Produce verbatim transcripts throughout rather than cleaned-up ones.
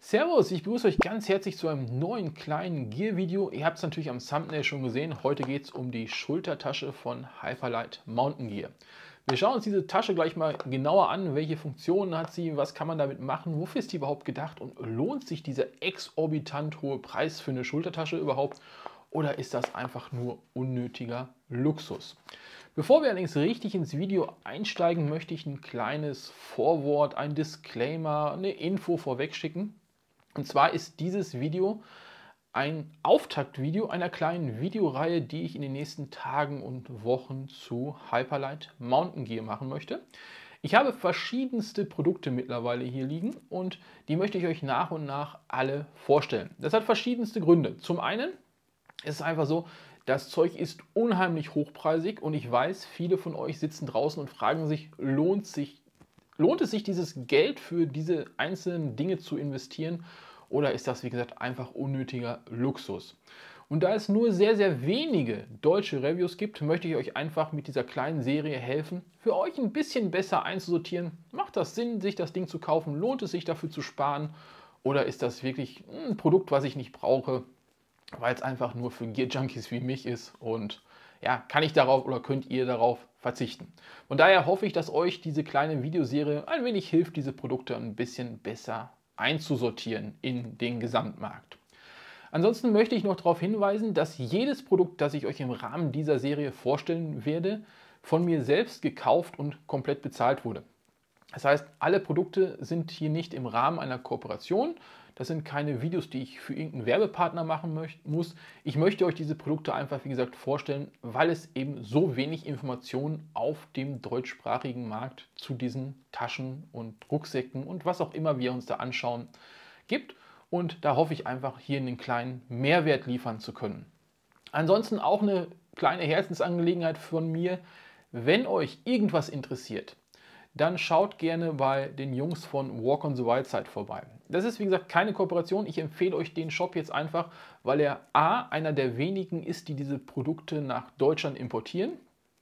Servus, ich begrüße euch ganz herzlich zu einem neuen kleinen Gear-Video. Ihr habt es natürlich am Thumbnail schon gesehen. Heute geht es um die Schultertasche von Hyperlite Mountain Gear. Wir schauen uns diese Tasche gleich mal genauer an. Welche Funktionen hat sie, was kann man damit machen, wofür ist die überhaupt gedacht und lohnt sich dieser exorbitant hohe Preis für eine Schultertasche überhaupt oder ist das einfach nur unnötiger Luxus? Bevor wir allerdings richtig ins Video einsteigen, möchte ich ein kleines Vorwort, ein Disclaimer, eine Info vorweg schicken. Und zwar ist dieses Video ein Auftaktvideo einer kleinen Videoreihe, die ich in den nächsten Tagen und Wochen zu Hyperlite Mountain Gear machen möchte. Ich habe verschiedenste Produkte mittlerweile hier liegen und die möchte ich euch nach und nach alle vorstellen. Das hat verschiedenste Gründe. Zum einen ist es einfach so, das Zeug ist unheimlich hochpreisig und ich weiß, viele von euch sitzen draußen und fragen sich, lohnt sich Lohnt es sich, dieses Geld für diese einzelnen Dinge zu investieren oder ist das, wie gesagt, einfach unnötiger Luxus? Und da es nur sehr, sehr wenige deutsche Reviews gibt, möchte ich euch einfach mit dieser kleinen Serie helfen, für euch ein bisschen besser einzusortieren. Macht das Sinn, sich das Ding zu kaufen? Lohnt es sich dafür zu sparen? Oder ist das wirklich ein Produkt, was ich nicht brauche, weil es einfach nur für Gear-Junkies wie mich ist und ja, kann ich darauf oder könnt ihr darauf verzichten. Von daher hoffe ich, dass euch diese kleine Videoserie ein wenig hilft, diese Produkte ein bisschen besser einzusortieren in den Gesamtmarkt. Ansonsten möchte ich noch darauf hinweisen, dass jedes Produkt, das ich euch im Rahmen dieser Serie vorstellen werde, von mir selbst gekauft und komplett bezahlt wurde. Das heißt, alle Produkte sind hier nicht im Rahmen einer Kooperation. Das sind keine Videos, die ich für irgendeinen Werbepartner machen muss. Ich möchte euch diese Produkte einfach, wie gesagt, vorstellen, weil es eben so wenig Informationen auf dem deutschsprachigen Markt zu diesen Taschen und Rucksäcken und was auch immer wir uns da anschauen gibt. Und da hoffe ich einfach, hier einen kleinen Mehrwert liefern zu können. Ansonsten auch eine kleine Herzensangelegenheit von mir. Wenn euch irgendwas interessiert, dann schaut gerne bei den Jungs von Walk on the Wild Side vorbei. Das ist wie gesagt keine Kooperation, ich empfehle euch den Shop jetzt einfach, weil er a. einer der wenigen ist, die diese Produkte nach Deutschland importieren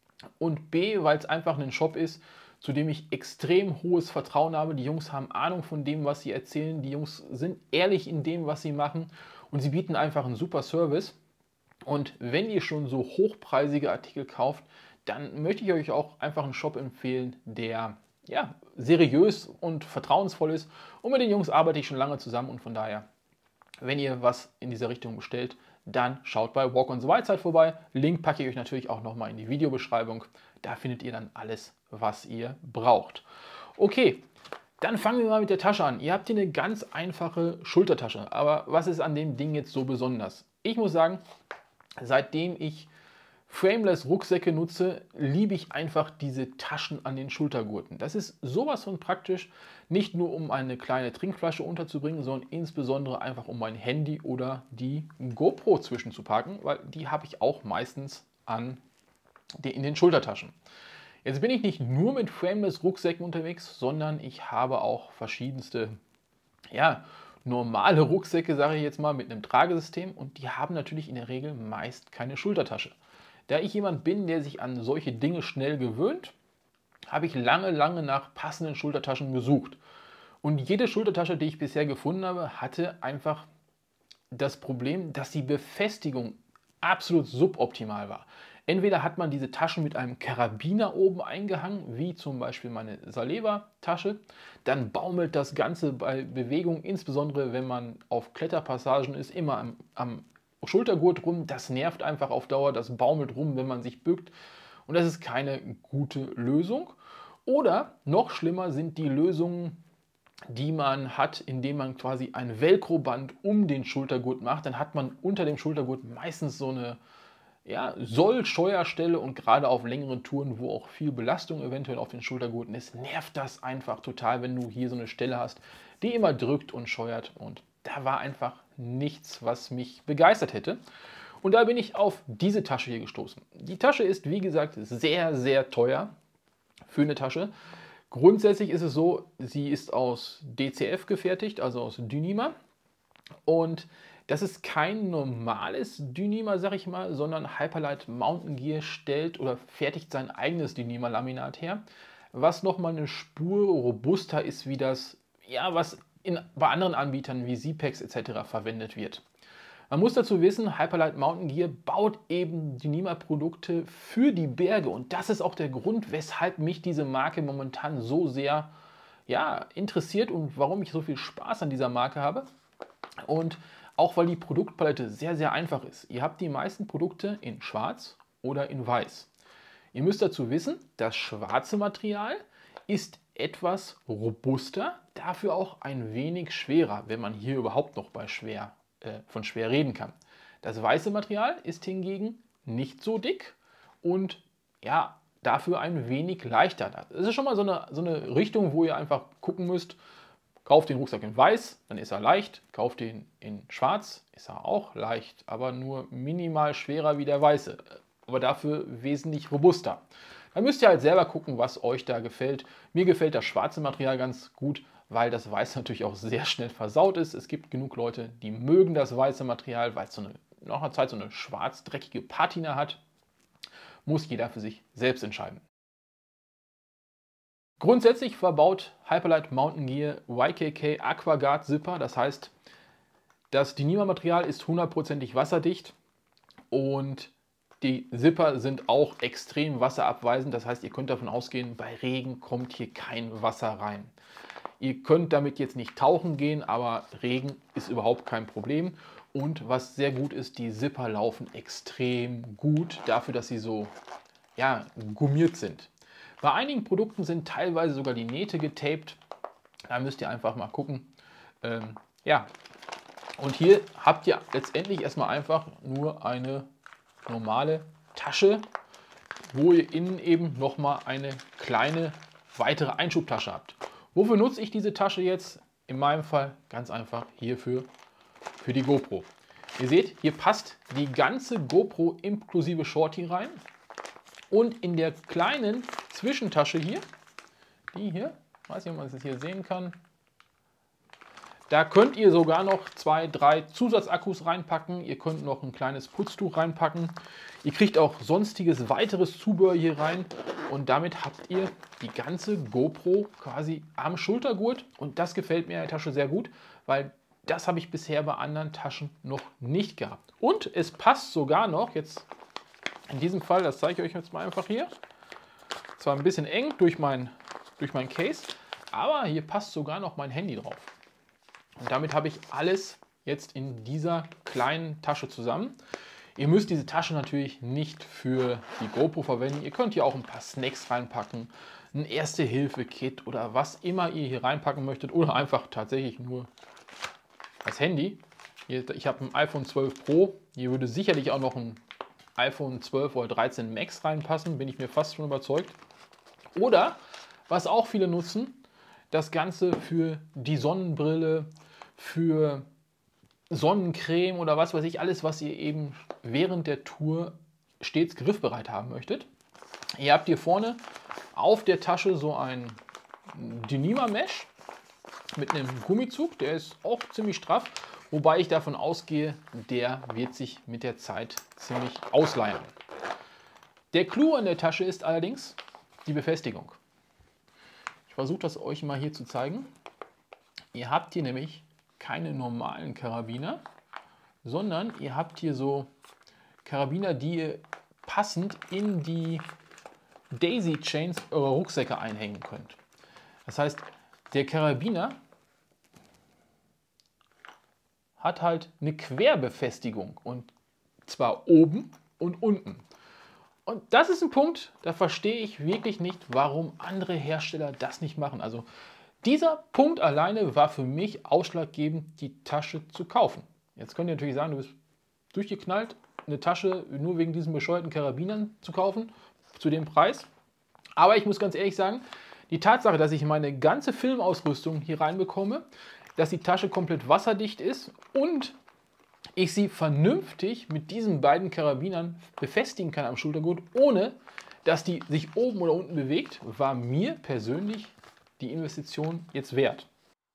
und b. weil es einfach ein Shop ist, zu dem ich extrem hohes Vertrauen habe. Die Jungs haben Ahnung von dem, was sie erzählen, die Jungs sind ehrlich in dem, was sie machen und sie bieten einfach einen super Service. Und wenn ihr schon so hochpreisige Artikel kauft, dann möchte ich euch auch einfach einen Shop empfehlen, der ja, seriös und vertrauensvoll ist. Und mit den Jungs arbeite ich schon lange zusammen und von daher, wenn ihr was in dieser Richtung bestellt, dann schaut bei Walk on the Wild Side vorbei. Link packe ich euch natürlich auch nochmal in die Videobeschreibung. Da findet ihr dann alles, was ihr braucht. Okay, dann fangen wir mal mit der Tasche an. Ihr habt hier eine ganz einfache Schultertasche. Aber was ist an dem Ding jetzt so besonders? Ich muss sagen, seitdem ich Frameless Rucksäcke nutze, liebe ich einfach diese Taschen an den Schultergurten. Das ist sowas von praktisch, nicht nur um eine kleine Trinkflasche unterzubringen, sondern insbesondere einfach um mein Handy oder die GoPro zwischenzupacken, weil die habe ich auch meistens an den, in den Schultertaschen. Jetzt bin ich nicht nur mit Frameless Rucksäcken unterwegs, sondern ich habe auch verschiedenste, ja, normale Rucksäcke, sage ich jetzt mal, mit einem Tragesystem und die haben natürlich in der Regel meist keine Schultertasche. Da ich jemand bin, der sich an solche Dinge schnell gewöhnt, habe ich lange, lange nach passenden Schultertaschen gesucht. Und jede Schultertasche, die ich bisher gefunden habe, hatte einfach das Problem, dass die Befestigung absolut suboptimal war. Entweder hat man diese Taschen mit einem Karabiner oben eingehangen, wie zum Beispiel meine Saleva-Tasche, dann baumelt das Ganze bei Bewegung, insbesondere wenn man auf Kletterpassagen ist, immer am, am Schultergurt rum, das nervt einfach auf Dauer, das baumelt rum, wenn man sich bückt und das ist keine gute Lösung. Oder noch schlimmer sind die Lösungen, die man hat, indem man quasi ein Velcro-Band um den Schultergurt macht. Dann hat man unter dem Schultergurt meistens so eine ja, Soll-Scheuerstelle und gerade auf längeren Touren, wo auch viel Belastung eventuell auf den Schultergurten ist, nervt das einfach total, wenn du hier so eine Stelle hast, die immer drückt und scheuert und da war einfach nichts, was mich begeistert hätte. Und da bin ich auf diese Tasche hier gestoßen. Die Tasche ist, wie gesagt, sehr, sehr teuer für eine Tasche. Grundsätzlich ist es so, sie ist aus D C F gefertigt, also aus Dyneema. Und das ist kein normales Dyneema, sag ich mal, sondern Hyperlite Mountain Gear stellt oder fertigt sein eigenes Dyneema-Laminat her, was nochmal eine Spur robuster ist wie das, ja, was in, bei anderen Anbietern wie Sipex et cetera verwendet wird. Man muss dazu wissen, Hyperlite Mountain Gear baut eben die Dyneema-Produkte für die Berge und das ist auch der Grund, weshalb mich diese Marke momentan so sehr ja, interessiert und warum ich so viel Spaß an dieser Marke habe. Und auch weil die Produktpalette sehr, sehr einfach ist. Ihr habt die meisten Produkte in schwarz oder in weiß. Ihr müsst dazu wissen, das schwarze Material ist etwas robuster, dafür auch ein wenig schwerer, wenn man hier überhaupt noch bei schwer, äh, von schwer reden kann. Das weiße Material ist hingegen nicht so dick und ja, dafür ein wenig leichter. Das ist schon mal so eine, so eine Richtung, wo ihr einfach gucken müsst, kauft den Rucksack in weiß, dann ist er leicht, kauft den in schwarz, ist er auch leicht, aber nur minimal schwerer wie der weiße, aber dafür wesentlich robuster. Dann müsst ihr halt selber gucken, was euch da gefällt. Mir gefällt das schwarze Material ganz gut, weil das Weiße natürlich auch sehr schnell versaut ist. Es gibt genug Leute, die mögen das weiße Material, weil es so eine, nach einer Zeit so eine schwarz-dreckige Patina hat. Muss jeder für sich selbst entscheiden. Grundsätzlich verbaut Hyperlite Mountain Gear Y K K AquaGuard Zipper. Das heißt, das Dyneema-Material ist hundertprozentig wasserdicht und die Zipper sind auch extrem wasserabweisend. Das heißt, ihr könnt davon ausgehen, bei Regen kommt hier kein Wasser rein. Ihr könnt damit jetzt nicht tauchen gehen, aber Regen ist überhaupt kein Problem. Und was sehr gut ist, die Zipper laufen extrem gut dafür, dass sie so ja, gummiert sind. Bei einigen Produkten sind teilweise sogar die Nähte getaped. Da müsst ihr einfach mal gucken. Ähm, ja, und hier habt ihr letztendlich erstmal einfach nur eine normale Tasche, wo ihr innen eben nochmal eine kleine weitere Einschubtasche habt. Wofür nutze ich diese Tasche jetzt? In meinem Fall ganz einfach hierfür, für die GoPro. Ihr seht, hier passt die ganze GoPro inklusive Shorty rein. Und in der kleinen Zwischentasche hier, die hier, weiß nicht, ob man es hier sehen kann, da könnt ihr sogar noch zwei, drei Zusatzakkus reinpacken. Ihr könnt noch ein kleines Putztuch reinpacken. Ihr kriegt auch sonstiges weiteres Zubehör hier rein. Und damit habt ihr die ganze GoPro quasi am Schultergurt. Und das gefällt mir in der Tasche sehr gut, weil das habe ich bisher bei anderen Taschen noch nicht gehabt. Und es passt sogar noch, jetzt in diesem Fall, das zeige ich euch jetzt mal einfach hier. Zwar ein bisschen eng durch mein, durch mein Case, aber hier passt sogar noch mein Handy drauf. Und damit habe ich alles jetzt in dieser kleinen Tasche zusammen. Ihr müsst diese Tasche natürlich nicht für die GoPro verwenden. Ihr könnt hier auch ein paar Snacks reinpacken, ein Erste-Hilfe-Kit oder was immer ihr hier reinpacken möchtet oder einfach tatsächlich nur das Handy. Ich habe ein iPhone zwölf Pro. Hier würde sicherlich auch noch ein iPhone zwölf oder dreizehn Max reinpassen, bin ich mir fast schon überzeugt. Oder, was auch viele nutzen, das Ganze für die Sonnenbrille, für Sonnencreme oder was weiß ich, alles, was ihr eben während der Tour stets griffbereit haben möchtet. Ihr habt hier vorne auf der Tasche so ein Dyneema Mesh mit einem Gummizug, der ist auch ziemlich straff, wobei ich davon ausgehe, der wird sich mit der Zeit ziemlich ausleiern. Der Clou an der Tasche ist allerdings die Befestigung. Ich versuche das euch mal hier zu zeigen. Ihr habt hier nämlich keine normalen Karabiner, sondern ihr habt hier so Karabiner, die ihr passend in die Daisy Chains eurer Rucksäcke einhängen könnt. Das heißt, der Karabiner hat halt eine Querbefestigung und zwar oben und unten. Und das ist ein Punkt, da verstehe ich wirklich nicht, warum andere Hersteller das nicht machen. Also dieser Punkt alleine war für mich ausschlaggebend, die Tasche zu kaufen. Jetzt könnt ihr natürlich sagen, du bist durchgeknallt, eine Tasche nur wegen diesen bescheuerten Karabinern zu kaufen, zu dem Preis. Aber ich muss ganz ehrlich sagen, die Tatsache, dass ich meine ganze Filmausrüstung hier reinbekomme, dass die Tasche komplett wasserdicht ist und ich sie vernünftig mit diesen beiden Karabinern befestigen kann am Schultergurt, ohne dass die sich oben oder unten bewegt, war mir persönlich die Investition jetzt wert.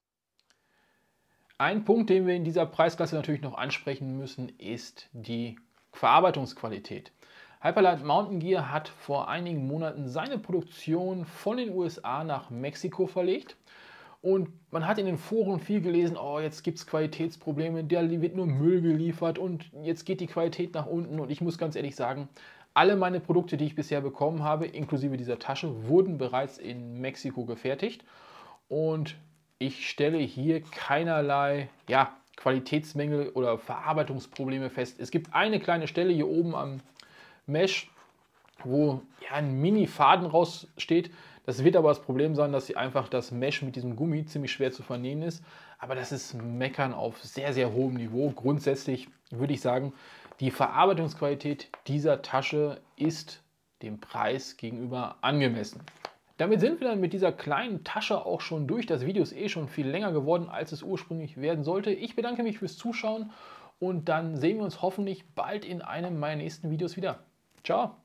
Ein Punkt, den wir in dieser Preisklasse natürlich noch ansprechen müssen, ist die Verarbeitungsqualität. Hyperlite Mountain Gear hat vor einigen Monaten seine Produktion von den U S A nach Mexiko verlegt Und man hat in den Foren viel gelesen, oh, jetzt gibt es Qualitätsprobleme, der wird nur Müll geliefert und jetzt geht die Qualität nach unten. Und ich muss ganz ehrlich sagen, alle meine Produkte, die ich bisher bekommen habe, inklusive dieser Tasche, wurden bereits in Mexiko gefertigt. Und ich stelle hier keinerlei ja, Qualitätsmängel oder Verarbeitungsprobleme fest. Es gibt eine kleine Stelle hier oben am Mesh, wo ja, ein Mini-Faden raussteht. Das wird aber das Problem sein, dass einfach das Mesh mit diesem Gummi ziemlich schwer zu vernähen ist. Aber das ist Meckern auf sehr, sehr hohem Niveau. Grundsätzlich würde ich sagen, die Verarbeitungsqualität dieser Tasche ist dem Preis gegenüber angemessen. Damit sind wir dann mit dieser kleinen Tasche auch schon durch. Das Video ist eh schon viel länger geworden, als es ursprünglich werden sollte. Ich bedanke mich fürs Zuschauen und dann sehen wir uns hoffentlich bald in einem meiner nächsten Videos wieder. Ciao!